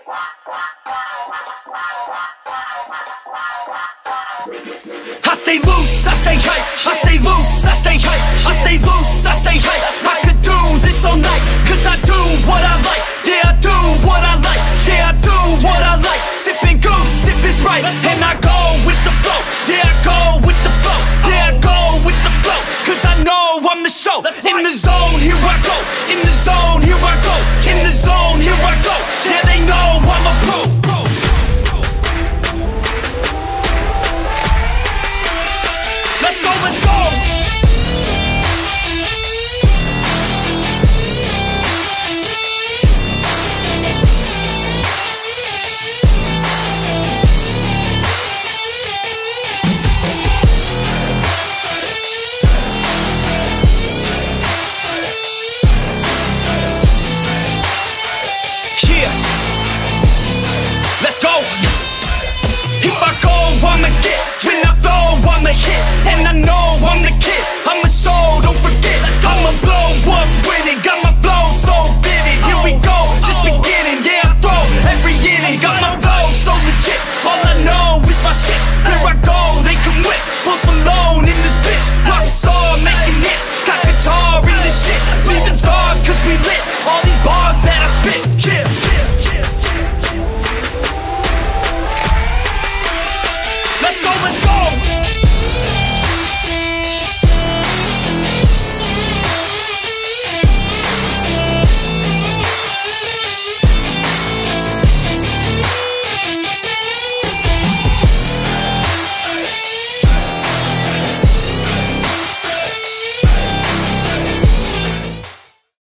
I stay loose, I stay hype. I stay loose, I stay hype. I stay loose, I stay hype. I could do this all night, cause I do what I like. Yeah, I do what I like. Yeah, I do what I like. Sipping goose, sip is right. And I go with the flow. Yeah, I go with the flow. Yeah, I go with the flow. Cause I know I'm the show. In the zone, here I go. In the zone, here I go. In the zone, here I go. Yeah, they know I'm a pro. Let's go, let's go! Yeah! Let's go! If I go, I'ma get. When I flow, I'ma hit. And I know I'm the kid. I'm a soul, don't forget. I'ma blow up with it. Got my flow so vivid. Here we go, just beginning. Yeah, I throw every inning. Got my flow so legit. All I know is my shit. Here I go, they can whip. Post Malone in this bitch. Rockstar making hits. Got guitar in this shit. Leaving scars cause we lit. All these bars that I spit.